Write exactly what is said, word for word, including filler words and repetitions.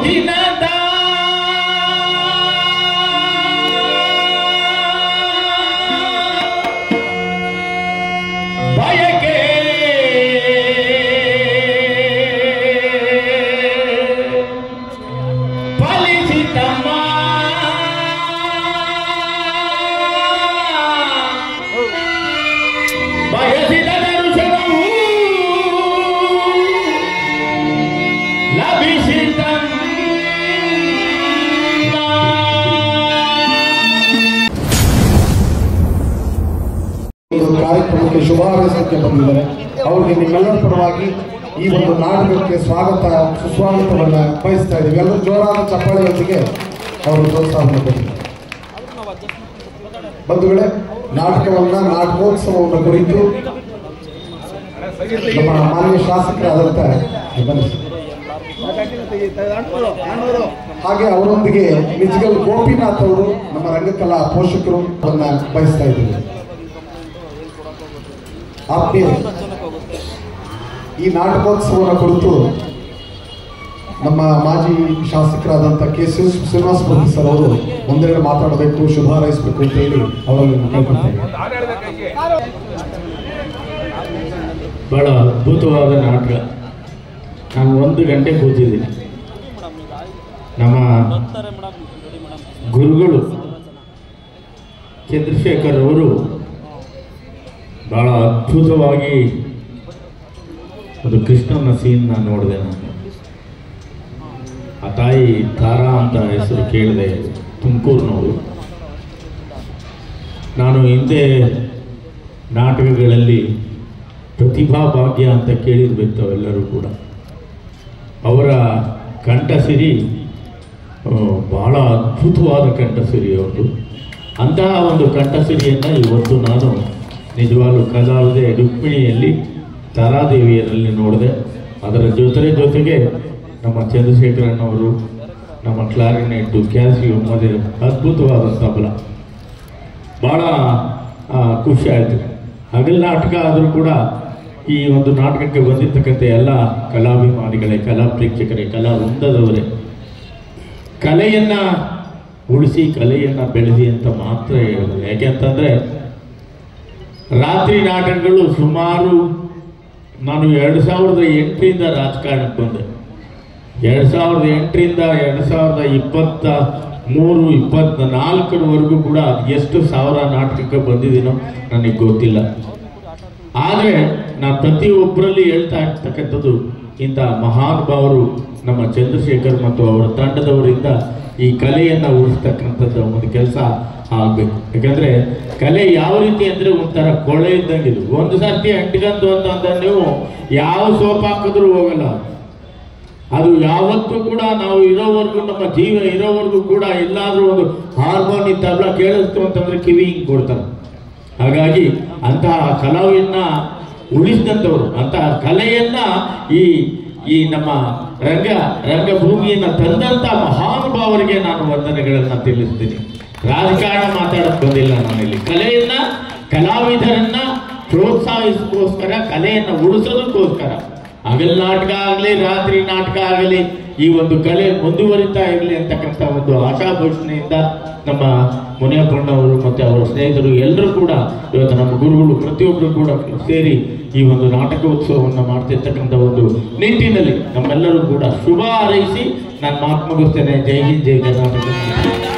ದಿನದ ಬಯಕೆ ಫಲಿಸಿತಮ್ಮ ಬಯಸಿದ ದರ್ಶನವು ಲಭಿಸಿತಮ್ಮ. ಕಾರ್ಯಕ್ರಮಕ್ಕೆ ಶುಭ ಹಾರೈಸಕ್ಕೆ ಬಂದಿದ್ದಾರೆ. ಅವರಿಗೆ ನಿಮ್ಮೆಲ್ಲರ ಪರವಾಗಿ ಈ ಒಂದು ನಾಟಕಕ್ಕೆ ಸ್ವಾಗತ ಸುಸ್ವಾಗತವನ್ನು ಬಯಸ್ತಾ ಇದ್ದೀವಿ. ಎಲ್ಲರೂ ಜೋರಾದ ಚಪ್ಪಾಳೆಯೊಂದಿಗೆ ಅವರು ಪ್ರೋತ್ಸಾಹವನ್ನು ಕೊಟ್ಟಿದ್ದಾರೆ. ಬಂಧುಗಳೇ, ನಾಟಕವನ್ನ ನಾಟಕೋತ್ಸವವನ್ನು ಕುರಿತು ನಮ್ಮ ಮಾನ್ಯ ಶಾಸಕರಾದಂಥ ಹಾಗೆ ಅವರೊಂದಿಗೆ ನಿಜಗಲ್ ಗೋಪಿನಾಥ್ ಅವರು ನಮ್ಮ ರಂಗಕಲಾ ಪೋಷಕರು ಅದನ್ನ ಬಯಸ್ತಾ ಇದ್ದೀವಿ. ಆತ್ಮೀಯ ಈ ನಾಟಕೋತ್ಸವದ ಕುರಿತು ನಮ್ಮ ಮಾಜಿ ಶಾಸಕರಾದಂಥ ಕೆ ಶ್ರೀನಿವಾಸ ಮೂರ್ತಿ ಸರ್ ಅವರು ಒಂದೆರಡು ಮಾತಾಡಬೇಕು, ಶುಭ ಹಾರೈಸಬೇಕು ಅಂತ ಹೇಳಿ ಅವರಲ್ಲಿ ಕೇಳ್ಕೊಳ್ತೇನೆ. ಬಹಳ ಅದ್ಭುತವಾದ ನಾಟಕ. ನಾನು ಒಂದು ಗಂಟೆ ಕೂತಿದ್ದೀನಿ. ನಮ್ಮ ಗುರುಗಳು ಚಂದ್ರಶೇಖರ್ ಅವರು ಬಹಳ ಅದ್ಭುತವಾಗಿ ಒಂದು ಕೃಷ್ಣನ ಸೀನ್ ನಾನು ನೋಡಿದೆ. ನಾನು ಆ ತಾಯಿ ತಾರಾ ಅಂತ ಹೆಸರು ಕೇಳಿದೆ, ತುಮಕೂರಿನವರು. ನಾನು ಹಿಂದೆ ನಾಟಕಗಳಲ್ಲಿ ಪ್ರತಿಭಾ ಭಾಗ್ಯ ಅಂತ ಕೇಳಿರ್ಬೇಕು ತಾವೆಲ್ಲರೂ ಕೂಡ. ಅವರ ಕಂಠಸಿರಿ ಬಹಳ ಅದ್ಭುತವಾದ ಕಂಠಸಿರಿ ಅವ್ರದ್ದು. ಅಂತಹ ಒಂದು ಕಂಠಸಿರಿಯನ್ನು ಇವತ್ತು ನಾನು ನಿಜವಾಗ್ಲೂ ಕಲಾವಿದೆ ರುಕ್ಮಿಣಿಯಲ್ಲಿ ತಾರಾದೇವಿಯರಲ್ಲಿ ನೋಡಿದೆ. ಅದರ ಜೊತೆ ಜೊತೆಗೆ ನಮ್ಮ ಚಂದ್ರಶೇಖರಣ್ಣವರು, ನಮ್ಮ ಕ್ಲಾರಿನೆಟ್ಟು, ಕ್ಯಾಸಿಯೋ ಮದುವೆ ಅದ್ಭುತವಾದ ತಬಲ. ಭಾಳ ಖುಷಿ ಆಯಿತು. ಹಗಲು ನಾಟಕ ಆದರೂ ಕೂಡ ಈ ಒಂದು ನಾಟಕಕ್ಕೆ ಬಂದಿರ್ತಕ್ಕಂಥ ಎಲ್ಲ ಕಲಾಭಿಮಾನಿಗಳೇ, ಕಲಾ ಪ್ರೇಕ್ಷಕರೇ, ಕಲಾ ವೃಂದದವರೇ, ಕಲೆಯನ್ನು ಉಳಿಸಿ ಕಲೆಯನ್ನು ಬೆಳೆಸಿ ಅಂತ ಮಾತ್ರ ಹೇಳೋದು. ಯಾಕೆಂತಂದರೆ ರಾತ್ರಿ ನಾಟಕಗಳು ಸುಮಾರು ನಾನು ಎರಡು ಸಾವಿರದ ಎಂಟರಿಂದ ರಾಜಕಾರಣಕ್ಕೆ ಬಂದೆ. ಎರಡು ಸಾವಿರದ ಎಂಟರಿಂದ ಎರಡು ಸಾವಿರದ ಇಪ್ಪತ್ತ ಮೂರು ಇಪ್ಪತ್ತ ನಾಲ್ಕರವರೆಗೂ ಕೂಡ ಎಷ್ಟು ಸಾವಿರ ನಾಟಕಕ್ಕೆ ಬಂದಿದ್ದೀನೋ ನನಗೆ ಗೊತ್ತಿಲ್ಲ. ಆದರೆ ನಾನು ಪ್ರತಿಯೊಬ್ಬರಲ್ಲಿ ಹೇಳ್ತಾ ಇರ್ತಕ್ಕಂಥದ್ದು, ಇಂಥ ಮಹಾನುಭಾವರು ನಮ್ಮ ಚಂದ್ರಶೇಖರ್ ಮತ್ತು ಅವರ ತಂಡದವರಿಂದ ಈ ಕಲೆಯನ್ನು ಉಳಿಸ್ತಕ್ಕಂಥದ್ದು ಒಂದು ಕೆಲಸ ಆಗಬೇಕು. ಯಾಕಂದರೆ ಕಲೆ ಯಾವ ರೀತಿ ಅಂದರೆ ಒಂಥರ ಕೊಳೆ ಇದ್ದಂಗಿದು. ಒಂದು ಸರ್ತಿ ಅಂಟಿಗಂತು ಅಂತಂದ್ರೆ ನೀವು ಯಾವ ಸೋಪ್ ಹಾಕಿದ್ರೂ ಹೋಗಲ್ಲ. ಅದು ಯಾವತ್ತೂ ಕೂಡ ನಾವು ಇರೋವರೆಗೂ, ನಮ್ಮ ಜೀವ ಇರೋವರೆಗೂ ಕೂಡ ಎಲ್ಲಾದರೂ ಒಂದು ಹಾರ್ಮೋನಿ ತಬಲ ಕೇಳಿಸ್ತು ಅಂತಂದ್ರೆ ಕಿವಿ ಹಿಂಗೆ ಕೊಡ್ತಾರೆ. ಹಾಗಾಗಿ ಅಂತಹ ಕಲಾವಿನ ಉಳಿಸಿದಂಥವ್ರು, ಅಂತಹ ಕಲೆಯನ್ನ ಈ ಈ ನಮ್ಮ ರಂಗ ರಂಗಭೂಮಿಯನ್ನು ತಂದಂಥ ಮಹಾನುಭಾವರಿಗೆ ನಾನು ವಂದನೆಗಳನ್ನು ತಿಳಿಸ್ತೀನಿ. ರಾಜಕಾರಣ ಮಾತಾಡೋಕೆ ಬಂದಿಲ್ಲ ನಾನಿಲ್ಲಿ. ಕಲೆಯನ್ನ, ಕಲಾವಿದರನ್ನ ಪ್ರೋತ್ಸಾಹಿಸೋಸ್ಕರ, ಕಲೆಯನ್ನು ಉಳಿಸೋದಕ್ಕೋಸ್ಕರ ಹಗಲು ನಾಟಕ ಆಗಲಿ, ರಾತ್ರಿ ನಾಟಕ ಆಗಲಿ, ಈ ಒಂದು ಕಲೆ ಮುಂದುವರಿತಾ ಇರಲಿ ಅಂತಕ್ಕಂಥ ಒಂದು ಆಶಾಘೋಷಣೆಯಿಂದ ನಮ್ಮ ಮುನಿಯಪ್ಪಣ್ಣವರು ಮತ್ತು ಅವರ ಸ್ನೇಹಿತರು ಎಲ್ಲರೂ ಕೂಡ, ಇವತ್ತು ನಮ್ಮ ಗುರುಗಳು ಪ್ರತಿಯೊಬ್ಬರು ಕೂಡ ಸೇರಿ ಈ ಒಂದು ನಾಟಕೋತ್ಸವವನ್ನು ಮಾಡ್ತಿರ್ತಕ್ಕಂಥ ಒಂದು ನಿಟ್ಟಿನಲ್ಲಿ ನಮ್ಮೆಲ್ಲರೂ ಕೂಡ ಶುಭ ಹಾರೈಸಿ ನಾನು ಮಾತು ಮುಗಿಸ್ತೇನೆ. ಜೈ ಹಿಂದ್, ಜೈ ಕರ್ನಾಟಕ.